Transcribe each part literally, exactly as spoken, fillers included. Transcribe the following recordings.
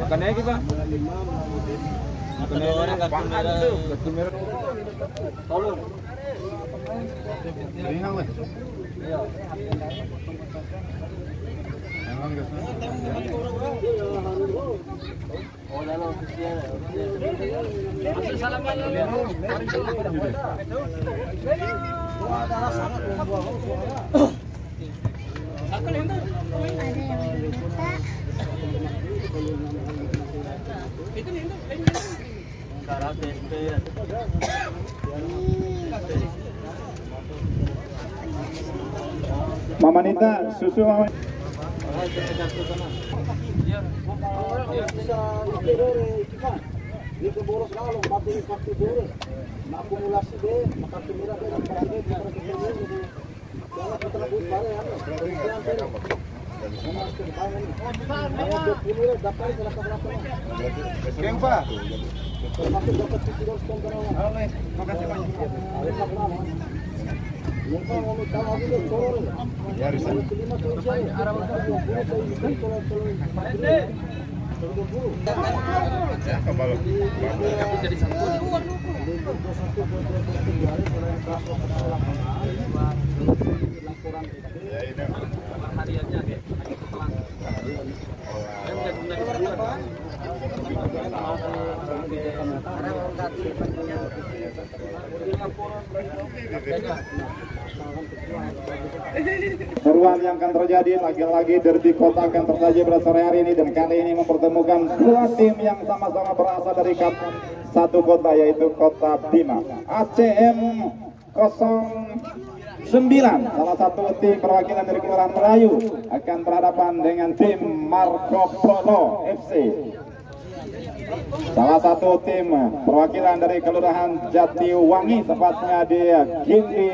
Makannya kita. Makannya orang kartu merah. Kartu merah. Tolong. Ringan weh. Iya. Oh, lalu ofisial. Masih salam kali. Ada sangat membuang suara. Ada yang minta. Itu nih, ini. Cara T S P. Mama Nita, susu Mama. Itu boros kalau mati pasti boros. Akumulasi deh, maka semua deh berarti kita kita jangan terlalu besar ya. Keng Pak. Termasuk dapat tujuh ratus ton per orang. Oke, makasih banyak. Mereka mau tahu aku tuh soror. Ya, bisa. Lima tahun saya arah dua puluh saya bisa kalau kalau Ya, kembali. Jadi satu. Ya, ini. Hariannya kayak. Seruan yang akan terjadi lagi-lagi derby kota akan terjadi pada sore hari ini, dan kali ini mempertemukan dua tim yang sama-sama berasal dari satu kota, yaitu Kota Bima. A C M nol sembilan, salah satu tim perwakilan dari Kelurahan Melayu, akan berhadapan dengan tim Marco Polo F C. Salah satu tim perwakilan dari Kelurahan Jatiwangi, tepatnya di Gindi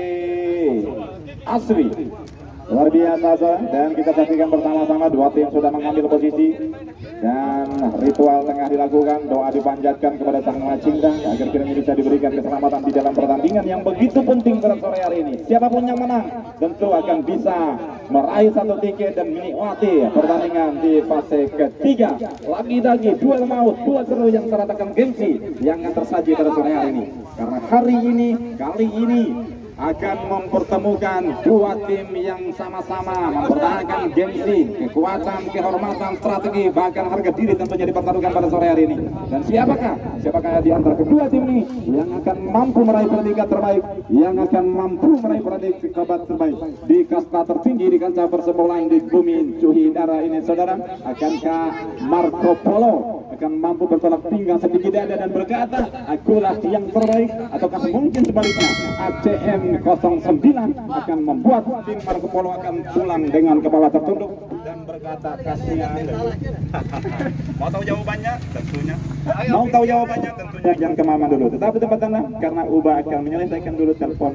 Asri. Luar biasa, dan kita saksikan bersama-sama dua tim sudah mengambil posisi dan ritual tengah dilakukan, doa dipanjatkan kepada Sang Maha Cinta agar kiranya bisa diberikan keselamatan di dalam pertandingan yang begitu penting pada sore hari ini. Siapapun yang menang tentu akan bisa meraih satu tiket dan menikmati pertandingan di fase ketiga. Lagi-lagi duel maut, duel seru yang seratakan gengsi yang akan tersaji pada sore hari ini, karena hari ini, kali ini akan mempertemukan dua tim yang sama-sama mempertahankan gengsi, kekuatan, kehormatan, strategi, bahkan harga diri tentunya dipertaruhkan pada sore hari ini. Dan siapakah? Siapakah di antara kedua tim ini yang akan mampu meraih predikat terbaik, yang akan mampu meraih predikat terbaik di kasta tertinggi di kancah persepak di bumi cuhi darah ini, saudara? Akankah Marco Polo akan mampu bertolak pinggang setinggi dada dan berkata, akulah yang terbaik, ataukah mungkin sebaliknya A C M nol sembilan akan membuat tim Marco Polo akan pulang dengan kepala tertunduk dan berkata, kasihan. Mau tahu jawabannya? Tentunya. Mau tahu jawabannya? Tentunya jangan ke Mama dulu. Tetapi tempat tanah, karena Uba akan menyelesaikan dulu telepon.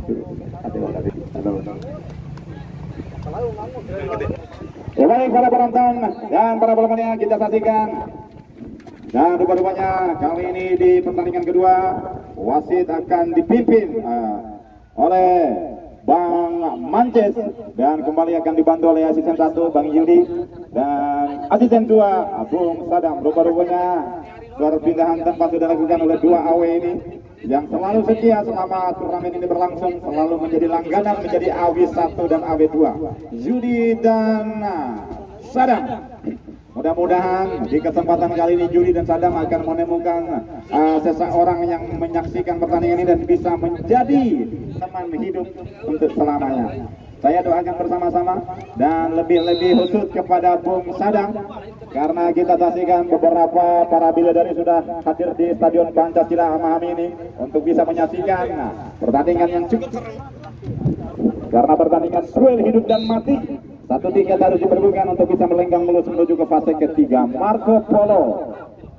Ya baik para penonton dan para pemirsa, kita saksikan. Dan rupa-rupanya kali ini di pertandingan kedua, wasit akan dipimpin uh, oleh Bang Mances, dan kembali akan dibantu oleh asisten satu Bang Yudi dan asisten dua Bung Sadam. Rupa-rupanya perpindahan tempat sudah dilakukan oleh dua A W ini yang selalu setia selama turnamen ini berlangsung, selalu menjadi langganan, menjadi A W satu dan A W dua, Yudi dan Sadam. Mudah-mudahan di kesempatan kali ini Judi dan Sadam akan menemukan uh, seseorang yang menyaksikan pertandingan ini dan bisa menjadi teman hidup untuk selamanya. Saya doakan bersama-sama, dan lebih-lebih khusus kepada Bung Sadam, karena kita saksikan beberapa para bidadari sudah hadir di Stadion Pancasila Mahami ini untuk bisa menyaksikan pertandingan yang cukup seru, karena pertandingan duel hidup dan mati. Satu tiket harus diperbutkan untuk bisa melenggang mulus menuju ke fase ketiga. Marco Polo.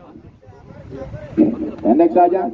Pendek saja.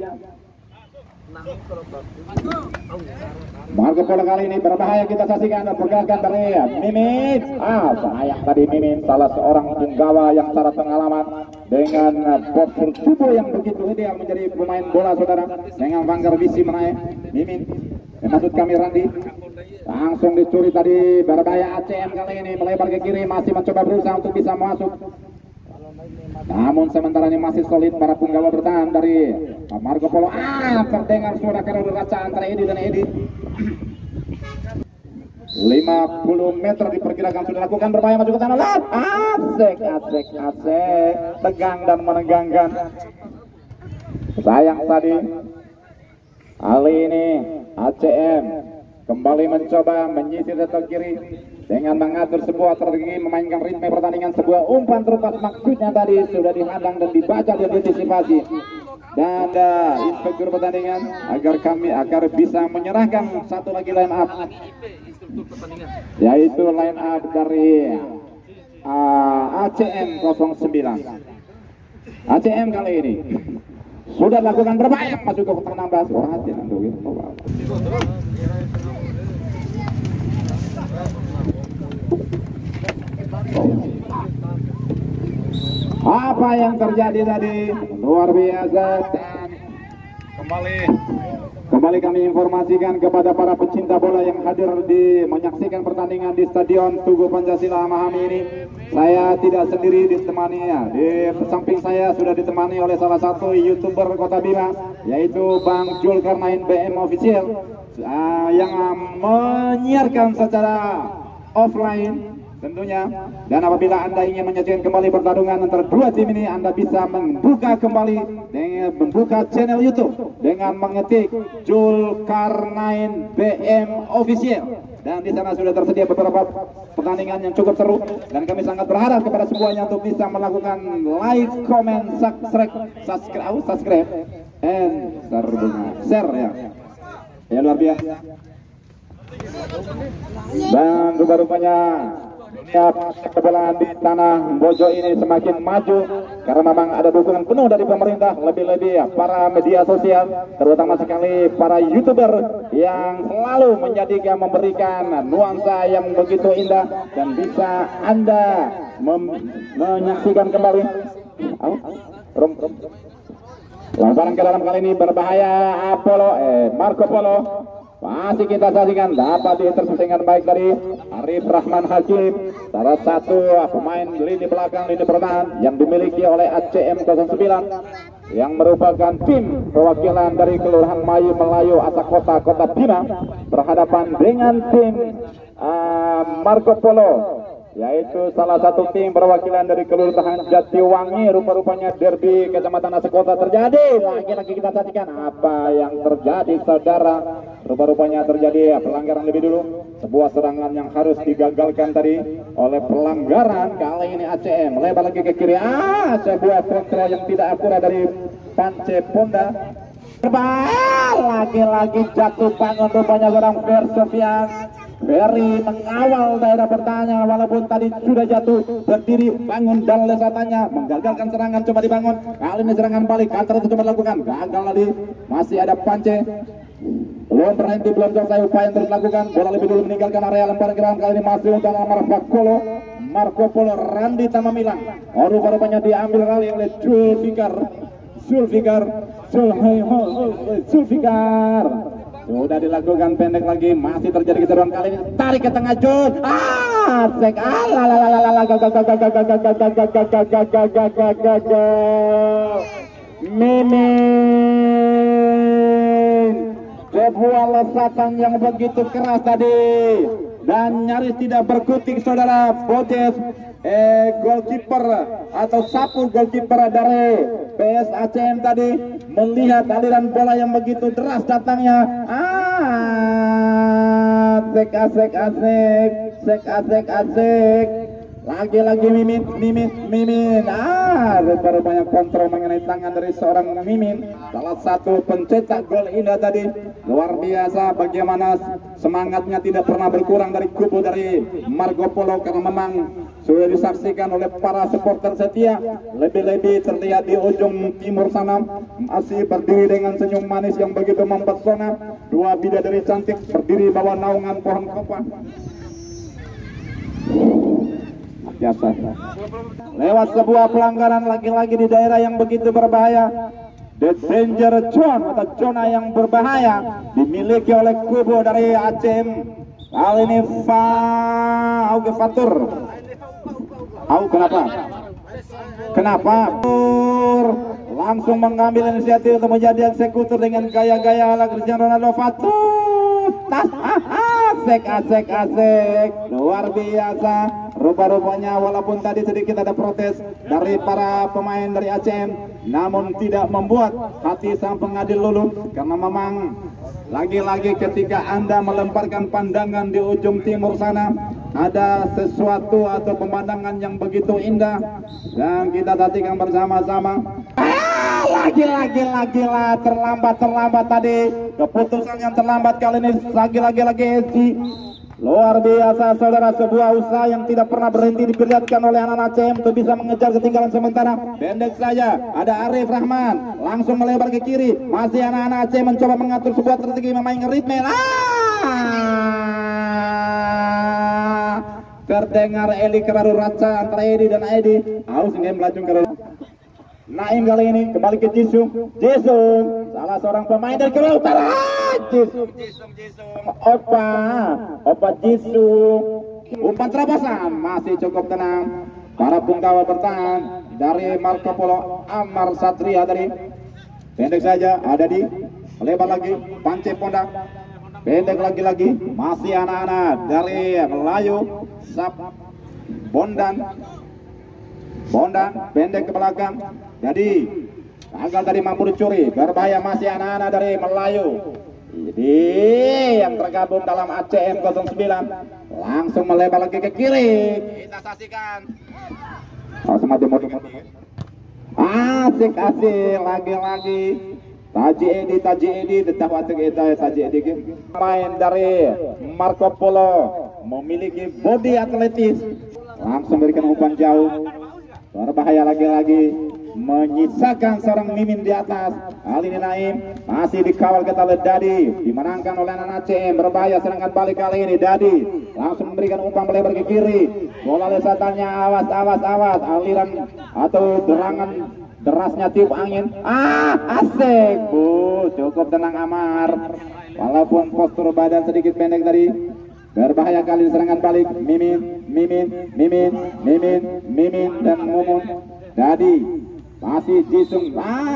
Marco Polo kali ini berbahaya, kita saksikan pergerakan dari Mimin. Ah, sayang tadi Mimin, salah seorang punggawa yang syarat pengalaman dengan postur tubuh yang begitu ideal menjadi pemain bola, saudara. Dengan banggar visi meraih Mimin. Maksud kami Randi. Langsung dicuri tadi, berbahaya A C M kali ini, melebar ke kiri, masih mencoba berusaha untuk bisa masuk. Namun sementara ini masih solid para punggawa bertahan dari Marco Polo. Ah, terdengar suara karena raca antara Edi dan Edi. lima puluh meter diperkirakan sudah lakukan, berbahaya maju ke tanah. Lihat, asik, asik, asik, tegang dan menegangkan. Sayang tadi kali ini A C M kembali mencoba menyisir ke kiri dengan mengatur sebuah strategi memainkan ritme pertandingan. Sebuah umpan terupas maksudnya tadi sudah dihadang dan dibaca dan diantisipasi. Dan uh, inspektur pertandingan agar kami agar bisa menyerahkan satu lagi line up, yaitu line up dari uh, A C M nol sembilan. A C M kali ini sudah lakukan berbahaya masuk ke kotak enam belas. Orang hati nanti apa yang terjadi tadi luar biasa. Dan kembali kembali kami informasikan kepada para pecinta bola yang hadir di menyaksikan pertandingan di Stadion Tugu Pancasila Mahami ini. Saya tidak sendiri ditemani ya. Di samping saya sudah ditemani oleh salah satu YouTuber Kota Bima, yaitu Bang Zulkarnain B M Official, uh, yang menyiarkan secara offline tentunya. Dan apabila Anda ingin menyaksikan kembali pertarungan antara dua tim ini, Anda bisa membuka kembali dengan membuka channel YouTube dengan mengetik Zulkarnain B M Official. Dan di sana sudah tersedia beberapa pertandingan yang cukup seru, dan kami sangat berharap kepada semuanya untuk bisa melakukan like, comment, subscribe, subscribe, subscribe, and share ya. Ya luar biasa. Dan rupa-rupanya kebolaan di tanah Bojo ini semakin maju karena memang ada dukungan penuh dari pemerintah, lebih-lebih ya para media sosial, terutama sekali para YouTuber yang selalu menjadikan memberikan nuansa yang begitu indah, dan bisa Anda menyaksikan kembali. Oh, rum, rum. Lemparan ke dalam kali ini berbahaya. Apollo, eh Marco Polo masih kita saksikan, dapat diintersepsikan baik dari Arif Rahman Hakim, salah satu pemain lini belakang, lini pertahanan yang dimiliki oleh A C M nol sembilan, yang merupakan tim perwakilan dari Kelurahan Mayu Melayu Asak Kota Kota Bima, berhadapan dengan tim uh, Marco Polo, yaitu salah satu tim perwakilan dari Kelurahan Jatiwangi. Rupa-rupanya derby Kecamatan Asak Kota terjadi. Lagi-lagi kita saksikan apa yang terjadi, saudara. Rupa-rupanya terjadi ya, pelanggaran lebih dulu, sebuah serangan yang harus digagalkan tadi oleh pelanggaran. Kali ini A C M lebar lagi ke kiri. Ah, sebuah kontrol yang tidak akurat dari Pance Ponda. Lagi-lagi jatuh bangun rupanya seorang Fer Sofian. Ferry mengawal daerah pertahanan, walaupun tadi sudah jatuh, berdiri, bangun dan lesatannya, menggagalkan serangan, coba dibangun. Kali ini serangan balik, Kantor itu coba dilakukan, gagal lagi. Masih ada Pance, belum berhenti, belum selesai upaya yang terus lakukan. Bola lebih dulu meninggalkan area lemparan gerak. Kali ini masih untuk Marco Polo, Marco Polo, Randi Tamamilang. Oh, rupa-rupanya diambil kali oleh Zulfikar, Zulfikar, Zulfikar. Sudah dilakukan pendek lagi, masih terjadi keseruan kali ini. Tarik ke tengah Jun. Ah, sek ala Mimin. Sebuah lesatan yang begitu keras tadi dan nyaris tidak berkutik, saudara. Bojes eh goalkeeper atau sapu goalkeeper dari P S A C M tadi melihat aliran bola yang begitu deras datangnya. Ah, asik asik asik, asik asik asik. Lagi-lagi Mimin, Mimin, Mimin. Ah, rupa-rupanya kontrol mengenai tangan dari seorang Mimin, salah satu pencetak gol indah tadi. Luar biasa bagaimana semangatnya tidak pernah berkurang dari kubu dari Marco Polo, karena memang sudah disaksikan oleh para supporter setia. Lebih-lebih terlihat di ujung timur sana masih berdiri dengan senyum manis yang begitu mempesona. Dua bidadari cantik berdiri bawah naungan pohon kopah. Biasa. Lewat sebuah pelanggaran lagi-lagi di daerah yang begitu berbahaya. The danger zone atau zona yang berbahaya dimiliki oleh kubu dari A C M. Kali ini Fa Auge Fatur. Au kenapa? Kenapa? Langsung mengambil inisiatif untuk menjadi eksekutor dengan gaya-gaya ala Cristiano Ronaldo. Fatur tas asik asik asik luar biasa. Rupa-rupanya walaupun tadi sedikit ada protes dari para pemain dari A C M, namun tidak membuat hati sang pengadil luluh, karena memang lagi-lagi ketika Anda melemparkan pandangan di ujung timur sana, ada sesuatu atau pemandangan yang begitu indah, dan kita saksikan bersama-sama. Ah, lagi-lagi lagi lah terlambat terlambat tadi, keputusan yang terlambat kali ini lagi-lagi lagi si luar biasa saudara, sebuah usaha yang tidak pernah berhenti diperlihatkan oleh anak-anak A C M untuk bisa mengejar ketinggalan sementara. Pendek saja, ada Arif Rahman langsung melebar ke kiri, masih anak-anak A C M mencoba mengatur sebuah strategi memainkan ritme. Ah! Terdengar Eli Keraru Raca antara Edi dan Edi. Aus game melaju ke Naim kali ini kembali ke Jisung. Jisung salah seorang pemain dari Korea Utara. Jisung Jisung Jisung Opa Opa Jisung. Umpan terobosan masih cukup tenang. Para punggawa bertahan dari Marco Polo. Amar Satria tadi pendek saja, ada di lebar lagi Pance Pondak. Pendek lagi-lagi masih anak-anak dari Melayu. Sap Bondan Bondan pendek ke belakang. Jadi gagal tadi mampu dicuri. Berbahaya masih anak-anak dari Melayu. Jadi yang tergabung dalam A C M nol sembilan langsung melebar lagi ke kiri. Kita saksikan. Oh, semacam motor-motor. Asik-asik lagi-lagi. Taji Edi, Taji Edi, tetap watuk kita Taji Edi. Main dari Marco Polo memiliki body atletis, langsung berikan umpan jauh. Berbahaya lagi-lagi, menyisakan seorang Mimin di atas. Kali ini Naim masih dikawal ketat oleh Dadi, dimenangkan oleh anak A C M. Berbahaya serangan balik kali ini. Dadi langsung memberikan umpan melebar ke kiri. Bola lesatannya awas awas awas, aliran atau derangan derasnya tiup angin. Ah, asik bu, cukup tenang Amar. Walaupun postur badan sedikit pendek tadi. Berbahaya kali serangan balik. Mimin, Mimin, Mimin, Mimin, Mimin dan Mumun. Dadi masih Jisung.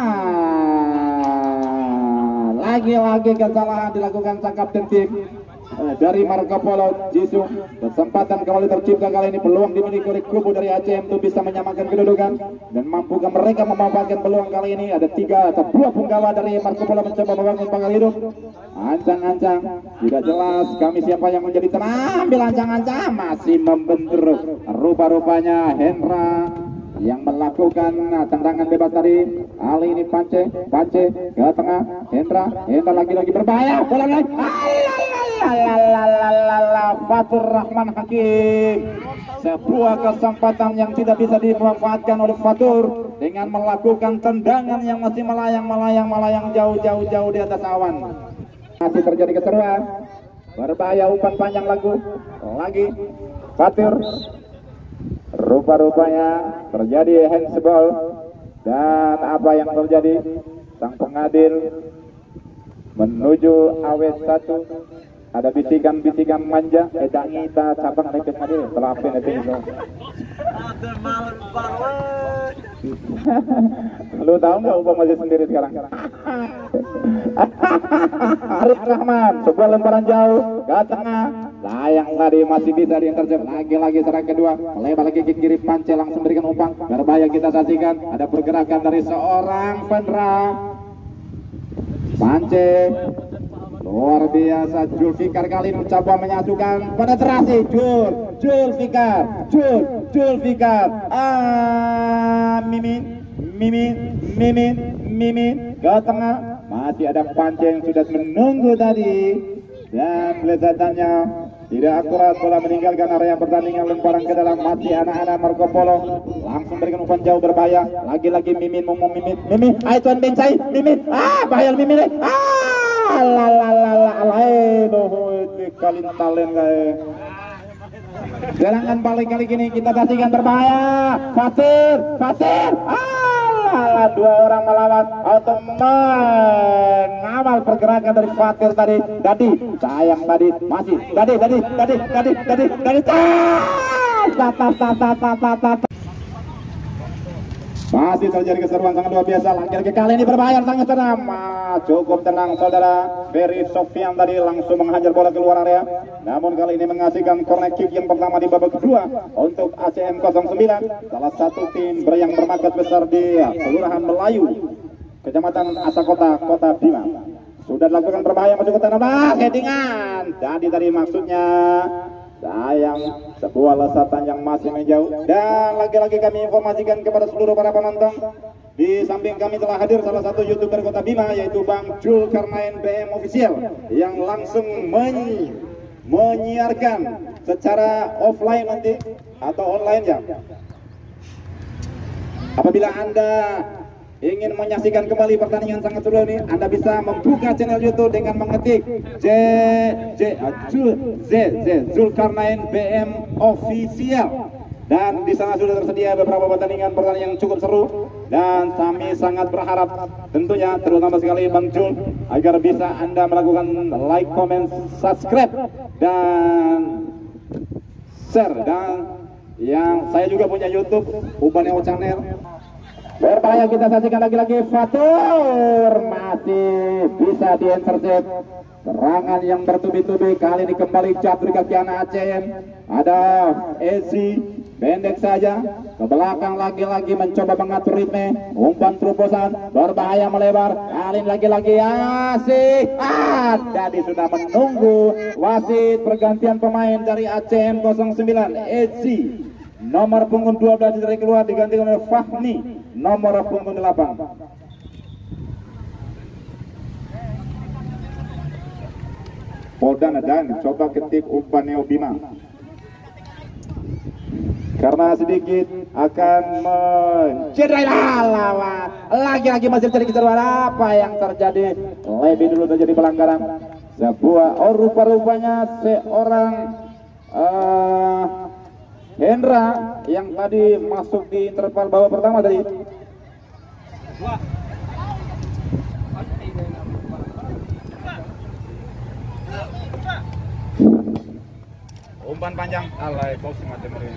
Ah, lagi-lagi kesalahan dilakukan sang kapten tim eh, dari Marco Polo. Jisung, kesempatan kembali tercipta kali ini, peluang dimiliki oleh kubu dari A C M untuk bisa menyamakan kedudukan, dan mampukah mereka memanfaatkan peluang kali ini? Ada tiga atau dua punggawa dari Marco Polo mencoba membangun pangkal hidup. Ancang-ancang tidak jelas kami siapa yang menjadi tenang. Ambil ancang-ancang masih membentur. Rupa-rupanya Hendra yang melakukan nah, tendangan bebas tadi. Kali ini Pance, Pance ke tengah. Hendra, Hendra lagi-lagi berbahaya. Bola lagi. Fatur Rahman Hakim. Sebuah kesempatan yang tidak bisa dimanfaatkan oleh Fatur dengan melakukan tendangan yang masih melayang, melayang, melayang jauh-jauh jauh di atas awan. Masih terjadi keseruan. Berbahaya umpan panjang lagu. Lagi Fatur. Rupa-rupanya terjadi handsball. Dan apa yang terjadi? Sang pengadil menuju A W satu. Ada bisikan-bisikan manja. Edang kita cabang dari pengadil. Telapin itu itu. Lu tahu nggak umpan masih sendiri sekarang? Arif Rahman, sebuah lemparan jauh ke tengah. Sayang tadi masih bisa diintersep. Lagi-lagi serang kedua, melebar lagi ke kiri. Pance langsung berikan umpan. Berbahaya kita saksikan. Ada pergerakan dari seorang Pendra. Pance luar biasa. Jul Fikar kali ini mencoba menyatukan pada terasi. Jul, Jul Fikar, Jul, Jul Fikar. Ah, Mimin, Mimin, Mimin, Mimin ke tengah. Masih ada Pance yang sudah menunggu tadi, dan kelihatannya tidak akurat. Bola meninggalkan area pertandingan, lemparan ke dalam. Masih anak-anak Marco Polo langsung berikan umpan jauh berbahaya. Lagi-lagi Mimin, Mumu, Mimin, Mimin. Ayo tuan Bencai, Mimin. Ah, bahaya Mimin. Ah, lalalala, itu kali talen guys. Serangan balik kali ini kita saksikan berbahaya. Fatir, Fatir. Ah, dua orang melawan atau mengawal pergerakan dari Fatir tadi. Dadi, sayang tadi masih Dadi, Dadi, Dadi, Dadi, Dadi, Dadi. Masih terjadi keseruan sangat luar biasa. Laki-laki kali ini berbahaya, sangat tenang. Ah, cukup tenang saudara. Ferry Sofyan tadi langsung menghajar bola keluar area. Namun kali ini menghasilkan corner kick yang pertama di babak kedua untuk A C M nol sembilan. Salah satu tim yang bermarkas besar di Kelurahan Melayu, Kecamatan Asakota, Kota Bima. Sudah dilakukan berbahaya masuk ke tanah. Ah, headingan. Jadi tadi maksudnya sayang, sebuah lesatan yang masih menjauh. Dan lagi-lagi kami informasikan kepada seluruh para penonton, di samping kami telah hadir salah satu youtuber Kota Bima, yaitu Bang Zulkarnain B M Official, yang langsung men menyiarkan secara offline nanti atau online ya. Apabila Anda ingin menyaksikan kembali pertandingan sangat seru ini, Anda bisa membuka channel YouTube dengan mengetik J J Z Z Zulkarnain B M Official, dan di sana sudah tersedia beberapa pertandingan pertandingan yang cukup seru, dan kami sangat berharap tentunya terutama sekali Bang Jul agar bisa Anda melakukan like, comment, subscribe dan share. Dan yang saya juga punya YouTube Ubaneo Channel. Berbahaya, kita saksikan lagi-lagi. Fatur masih bisa di-intercept. Serangan yang bertubi-tubi kali ini kembali jatuh di kaki anak A C M. Ada Ezi, pendek saja ke belakang, lagi-lagi mencoba mengatur ritme. Umpan terobosan berbahaya melebar. Kali ini lagi-lagi asik. Ah, jadi sudah menunggu wasit pergantian pemain dari A C M nol sembilan. Ezi nomor punggung dua belas dari keluar digantikan oleh Fahmi nomor punggung delapan. Poldan dan coba ketik umpan Neo Bima, karena sedikit akan mencederai lawan. Lagi-lagi masih terjadi keseruan. Apa yang terjadi? Lebih dulu terjadi pelanggaran sebuah, oh rupa-rupanya seorang uh, Hendra yang tadi masuk di interval babak pertama tadi. Umpan panjang alay box matematik.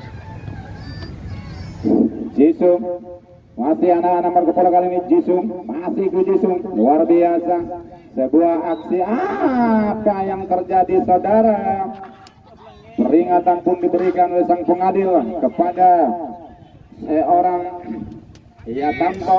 Jisung masih anak-anak Marco Polo kali ini. Jisung masih Gu Jisung, luar biasa. Sebuah aksi apa yang terjadi saudara? Peringatan pun diberikan oleh sang pengadil kepada seorang ya Tanto.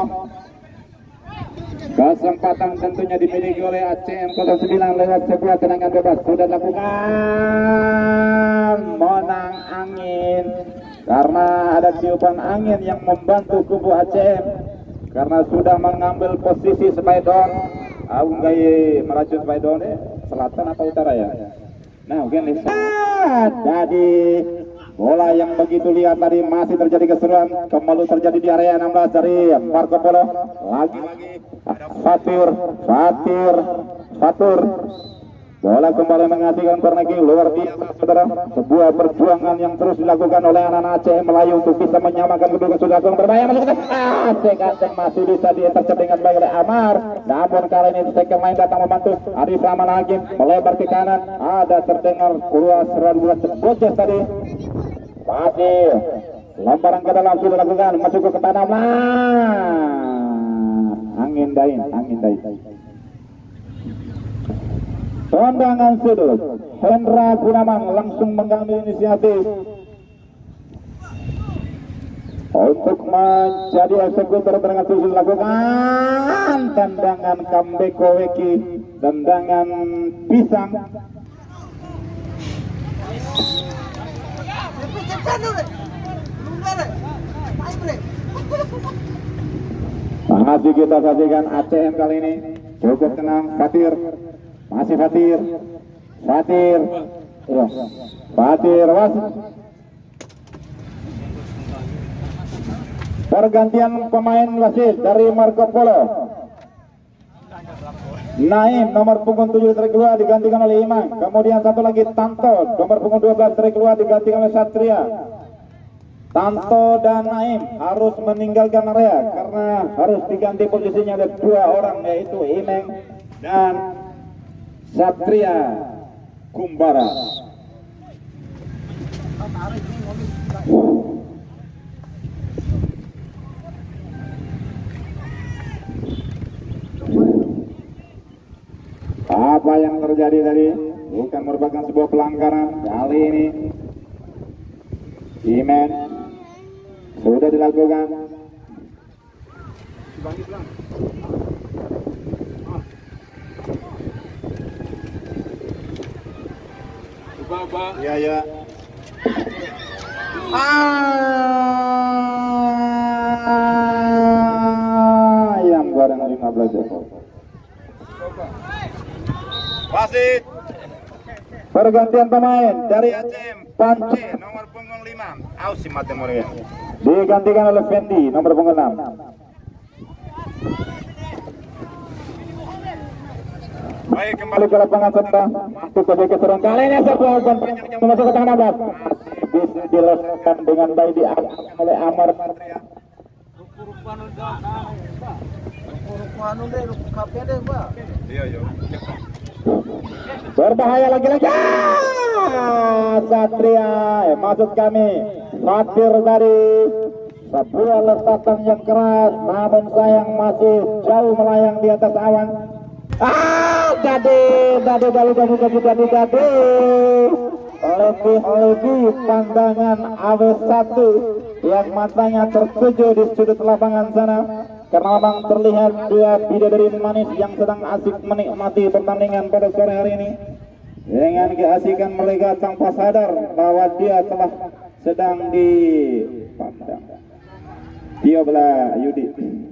Kesempatan tentunya dimiliki oleh A C M nol sembilan lewat sebuah tendangan bebas. Sudah dilakukan menang angin, karena ada tiupan angin yang membantu kubu A C M, karena sudah mengambil posisi Spaidon. Aku nggak merajut Spaidon eh selatan apa utara ya? Nah, mungkin jadi bola yang begitu lihat tadi masih terjadi keseruan. Kembali terjadi di area enam belas dari Marco Polo. Lagi-lagi Fatir, Fatir, Fatur. Bola kembali menghasilkan corner kick luar biasa saudara. Sebuah perjuangan yang terus dilakukan oleh anak-anak A C M Melayu untuk bisa menyamakan kedudukan. Sudah berbahaya masuk ke ah, Sekanteng masih bisa di-intercept dengan baik oleh Amar. Namun kali ini second line datang membantu. Arif Rahman Hakim melebar ke kanan. Ada terdengar keluar serangan bola terbocor tadi. Masih lemparan ke dalam sudah dilakukan, masuk ke tanam lah. Angin dain, angin dain. Tendangan sudut. Hendra Gunawan langsung mengambil inisiatif untuk menjadi eksekutor. Tendangan sudut dilakukan. Tendangan Kambeko Weki, tendangan pisang. Masih kita saksikan A C M kali ini cukup tenang. Fatir, masih Fatir, Fatir, ya. Fatir was. Pergantian pemain wasit dari Marco Polo. Naim nomor punggung tujuh dari keluar digantikan oleh Iman. Kemudian satu lagi Tanto nomor punggung dua belas dari keluar digantikan oleh Satria. Tanto dan Naim harus meninggalkan area karena harus diganti posisinya oleh dua orang, yaitu Imeng dan Satria Kumbara. Apa yang terjadi tadi bukan merupakan sebuah pelanggaran. Kali ini Imen sudah dilakukan. Iya ya. Ayam goreng lima belas ekor. Wasit Pergantian pemain dari Acem Panci nomor punggung lima. Ausi Mate Moria. digantikan oleh Fendi nomor punggung enam. Baik, kembali Kembali ke lapangan saudara. Masuk ke bagian serang kali ini sebuah umpan panjang yang masuk ke tengah nabas. Bisa dilepaskan dengan baik diambil oleh Amar. Iya, iya. Berbahaya lagi-lagi. Ah, Satria, eh, maksud kami Fatir dari sebuah lesatan yang keras, namun sayang masih jauh melayang di atas awan. Ah, dade, dade, dade, dade, dade, dade, dade. Lebih-lebih pandangan A W satu yang matanya tertuju di sudut lapangan sana. Karena memang terlihat dua bidadari manis yang sedang asik menikmati pertandingan pada sore hari ini. Dengan keasikan mereka tanpa sadar bahwa dia telah sedang dipandang. Dia belah Yudi.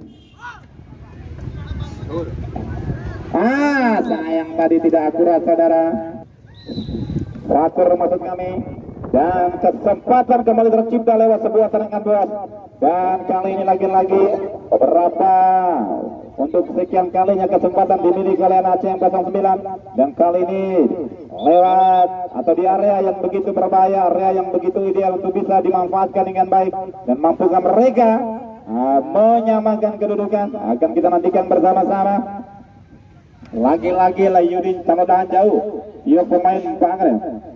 Ah, sayang tadi tidak akurat saudara. Teratur maksud kami. Dan kesempatan kembali tercipta lewat sebuah serangan bos. Dan kali ini lagi-lagi beberapa untuk sekian kalinya kesempatan dimiliki oleh A C M nol sembilan. Dan kali ini lewat atau di area yang begitu berbahaya, area yang begitu ideal untuk bisa dimanfaatkan dengan baik. Dan mampukah mereka uh, menyamakan kedudukan? Akan kita nantikan bersama-sama. Lagi-lagi lah Yudin tahan jauh. Yuk pemain Bangre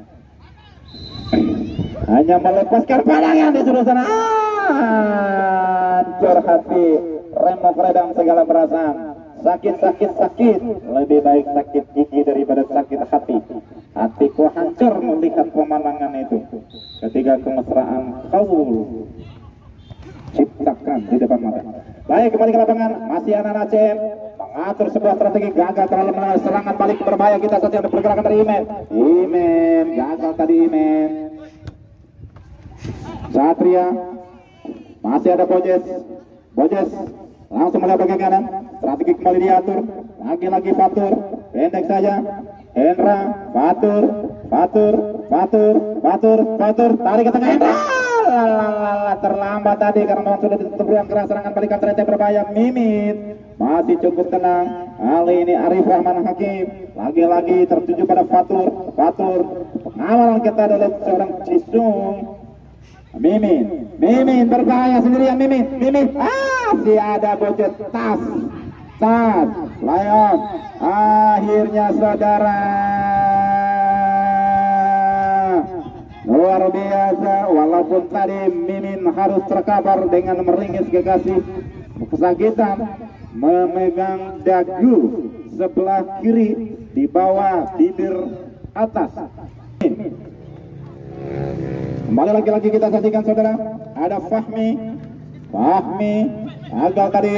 hanya melepaskan pandangan di sebelah sana. Hancur hati, remuk redam segala perasaan. Sakit, sakit, sakit. Lebih baik sakit gigi daripada sakit hati. Hatiku hancur melihat pemandangan itu. Ketika kemesraan kau ciptakan di depan mata. Baik, kembali ke lapangan. Masih anak-anak A C M mengatur sebuah strategi, gagal terlalu menarik, serangan balik berbahaya. Kita saja ada pergerakan dari Imen. Imen gagal tadi. Imen Satria masih ada Bojes. Bojes langsung melihat ke kanan, strategi kembali diatur. Lagi-lagi Fatur, pendek saja. Hendra, Fatur, Fatur, Fatur, Fatur, Fatur, tarik ke tengah Hendra. Lalala, terlambat tadi karena memang sudah ditutup ruang keras. Serangan balikan ternyata berbahaya. Mimit masih cukup tenang. Kali ini Arif Rahman Hakim lagi-lagi tertuju pada Fatur. Fatur, pengawalan kita adalah seorang Cisung. Mimin, Mimin berbahaya sendirian. Mimin, Mimin, ah, si ada Bojet, tas, tas, layan. Akhirnya saudara, luar biasa. Walaupun tadi Mimin harus terkabar dengan meringis kekasih, kesakitan, memegang dagu sebelah kiri di bawah bibir atas. Kembali lagi-lagi kita saksikan saudara, ada Fahmi, Fahmi, gagal tadi.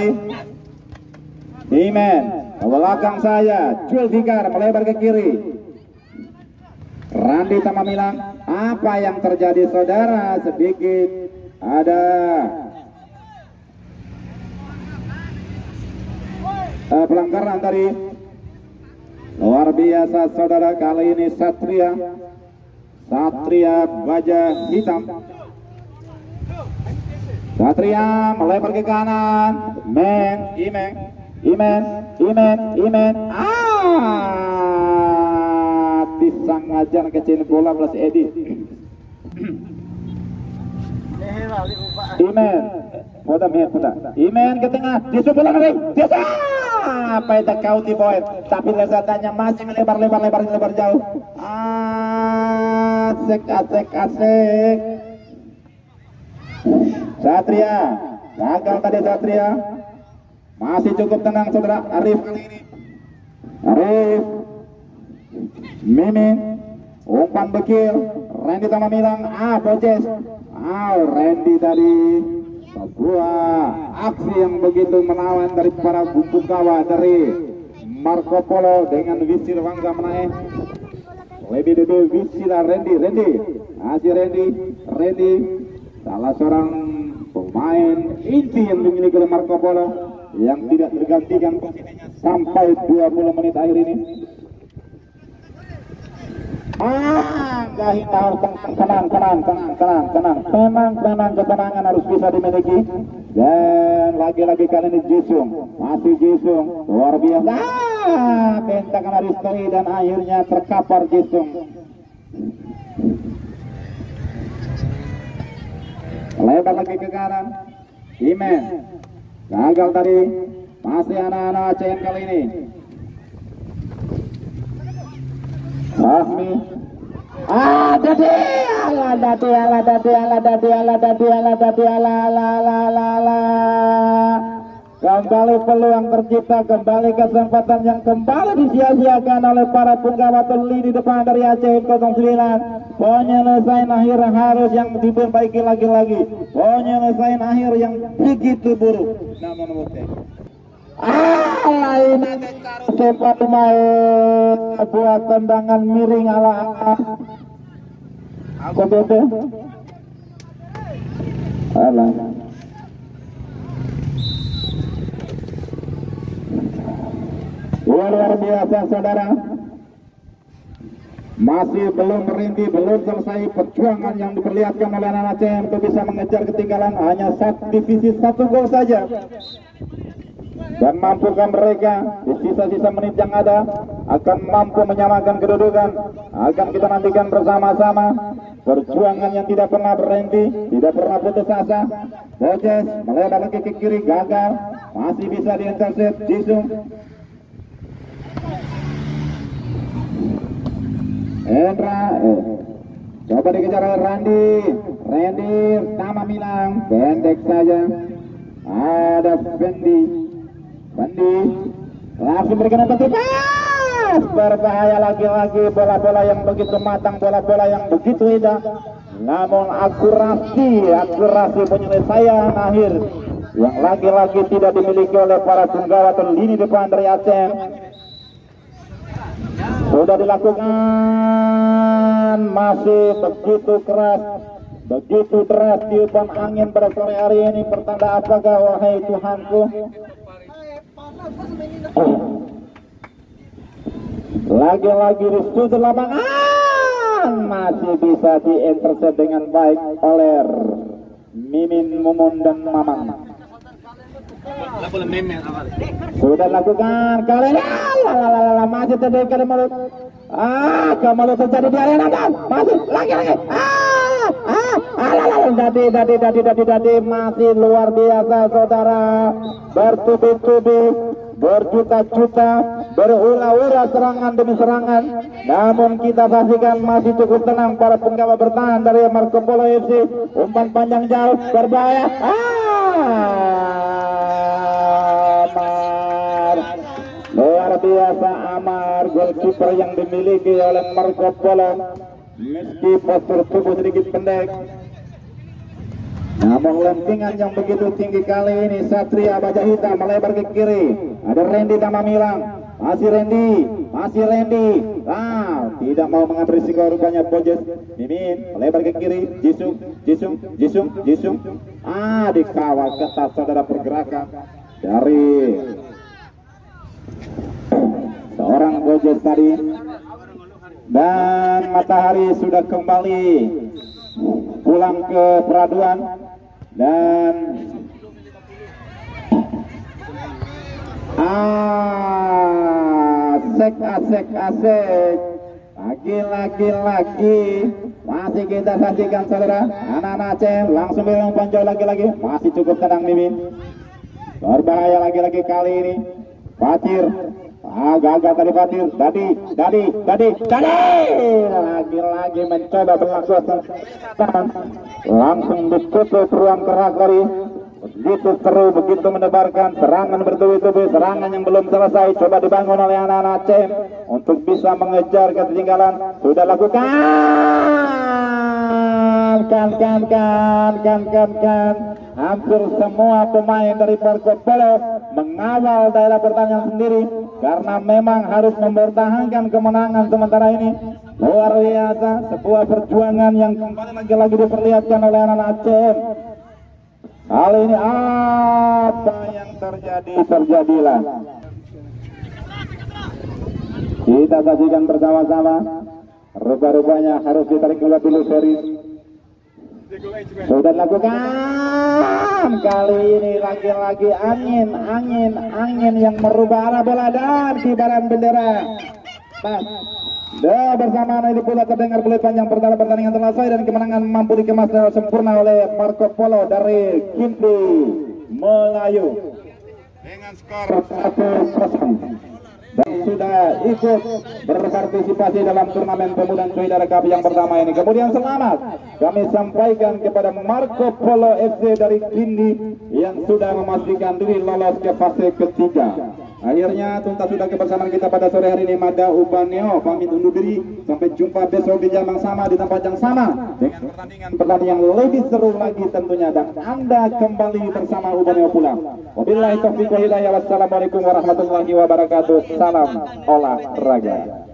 Imen, ke belakang saya, Julfikar melebar ke kiri. Randi Tamamilang, apa yang terjadi saudara? Sedikit ada uh, pelanggaran tadi. Luar biasa saudara, kali ini Satria. Satria Baja Hitam. Satria melebar ke kanan. Men, Imen, Imen, Imen, Imen. Ah, pisang ajar kecil bola belas Edi. Imen, mudah mian mudah. Imen ke tengah, disusul lagi. Desa. Apa itu kau di poin? Tapi lezatannya masih melebar, lebar, lebar, lebar jauh. Asik, asik, asik. Satria, gagal tadi Satria. Masih cukup tenang saudara. Arif kali ini. Arif, Mimin, umpan bekil, Randy Tama Milang, ah Bojes, ah Randy tadi sebuah aksi yang begitu menawan dari para Bumpukawa dari Marco Polo dengan Wisir Wangga menaik. Lebih dulu Wisir Randy, Randy, masih Randy, Randy, salah seorang pemain inti yang dimiliki oleh Marco Polo yang tidak tergantikan posisinya sampai dua puluh menit akhir ini. Ah, gahin harus tenang, tenang, tenang, tenang, tenang, tenang, tenang, ketenangan harus bisa dimiliki. Dan lagi-lagi kali ini Jisung, masih Jisung, luar biasa. Ah, bentakan Aristoi dan akhirnya terkapar Jisung. Lebar lagi ke kanan, Imen, gagal tadi, masih anak-anak A C M kali ini. Fahmi, ah dadi, ala dadi, ala dadi, ala dadi, ala dadi, ala dadi, ala ala ala ala ala. Kembali peluang tercipta, kembali kesempatan yang kembali disia-siakan oleh para punggawa teli di depan dari A C M nol sembilan. Penyelesaian akhir harus yang diperbaiki lagi-lagi. Penyelesaian akhir yang begitu buruk. Namun bukan. Ah, lain sempat main buat tendangan miring ala aku bete. Alah. Luar biasa saudara. Masih belum berhenti, belum selesai perjuangan yang diperlihatkan oleh anak A C M untuk bisa mengejar ketinggalan hanya satu divisi satu gol saja. Dan mampukah mereka di sisa-sisa menit yang ada akan mampu menyamakan kedudukan? Akan kita nantikan bersama-sama perjuangan yang tidak pernah berhenti, tidak pernah putus asa. Bojes melebar lagi ke kiri, gagal, masih bisa diintercept Jisung. Endra, eh. coba dikejar oleh Randy, Randy Tama Milang, pendek saja. Ada Fendi. Bandi langsung berikan umpan pas, berbahaya lagi-lagi, bola-bola yang begitu matang, bola-bola yang begitu indah, namun akurasi akurasi penyelesaian akhir yang lagi-lagi tidak dimiliki oleh para punggawa atau lini depan dari A C M. Sudah dilakukan, masih begitu keras, begitu deras tiupan angin pada sore hari ini. Pertanda apakah wahai Tuhanku? Lagi-lagi di sudut lapangan masih bisa diintercept dengan baik oleh Mimin, Mumun dan Mamang. Sudah lakukan kali ini, masih terjadi ke mulut. Ah, kembali terjadi di arena kan? Masih lagi-lagi. Ah, ah, ah, dadi, dadi, dadi, dadi, dadi, masih luar biasa saudara. Bertubi-tubi, berjuta-juta, berulah-ulah serangan demi serangan. Namun kita saksikan masih cukup tenang para penggawa bertahan dari Marco Polo F C. Umpan panjang jauh, berbahaya. Amar, luar biasa Amar, goalkeeper yang dimiliki oleh Marco Polo. Meski postur tubuh sedikit pendek, namun lentingan yang begitu tinggi kali ini. Satria Baja Hitam melebar ke kiri. Ada Randy Tama Milang, masih Randy, masih Randy. Ah, tidak mau mengambil risiko rupanya Bojes. Mimin melebar ke kiri. Jisung, Jisung, Jisung, Jisung. Ah, dikawal ketat saudara pergerakan dari seorang Bojes tadi. Dan matahari sudah kembali pulang ke peraduan. Dan asek asek asek lagi-lagi lagi masih kita saksikan saudara. Anak-anak A C M langsung bilang panjang lagi-lagi, masih cukup tenang Mimin. Berbahaya lagi-lagi kali ini Fatir. Ah, gagal tadi Fatir. Dadi, Dadi, Dadi, Dadi lagi-lagi mencoba berlaku langsung ditutup ruang gerak dari begitu seru, begitu mendebarkan, serangan bertubi-tubi, serangan yang belum selesai coba dibangun oleh anak-anak Aceh untuk bisa mengejar ketertinggalan. Sudah lakukan, kan kan kan kan kan kan hampir semua pemain dari Marco Polo mengawal daerah pertandingan sendiri karena memang harus mempertahankan kemenangan sementara ini. Luar biasa, sebuah perjuangan yang kembali lagi-lagi diperlihatkan oleh anak-anak Aceh. Kali ini apa yang terjadi, terjadilah. Kita saksikan bersama-sama. Rupa-rupanya harus ditarik keluar dulu seri. Sudah dilakukan. Kali ini lagi-lagi angin, angin, angin yang merubah arah bola dan kibaran bendera. Pas. Dan bersamaan ini pula terdengar peluit panjang pertama pertandingan selesai dan kemenangan mampu dikemas secara sempurna oleh Marco Polo dari Kindi Melayu dengan skor satu kosong dan sudah ikut berpartisipasi dalam turnamen pemuda Cuidara Cup yang pertama ini. Kemudian selamat kami sampaikan kepada Marco Polo F C dari Kindi yang sudah memastikan diri lolos ke fase ketiga. Akhirnya tuntas sudah kebersamaan kita pada sore hari ini. Mada Ubaneo pamit undur diri. Sampai jumpa besok di jam yang sama, di tempat yang sama, dengan pertandingan pertandingan yang lebih seru lagi tentunya. Dan Anda kembali bersama Ubaneo pulang. Wabillahi taufiq wal hidayah. Wassalamualaikum warahmatullahi wabarakatuh. Salam olahraga.